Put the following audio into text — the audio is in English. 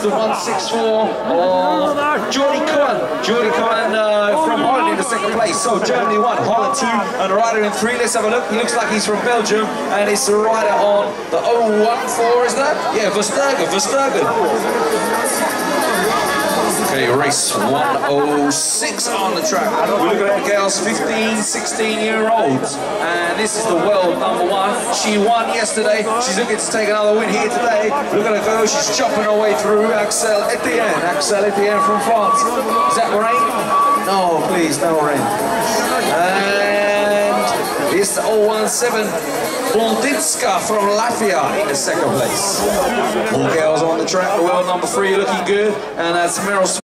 the 164 of Jordy Cohen. Jordy Cohen from Holland in the second place. So Germany 1, Holland 2, and a rider in 3. Let's have a look. He looks like he's from Belgium, and it's the rider on the 014, is that? Yeah, Verstegen. Okay, race 106 on the track. We're looking at girls 15, 16-year-olds. And this is the world #1. She won yesterday. She's looking to take another win here today. Look at her go. She's chopping her way through Axel Etienne. Axel Etienne from France. Is that rain? No, please, no rain. And it's the 017. Bolditska from Latvia in the second place. All girls on the track. The world #3 looking good. And that's Meryl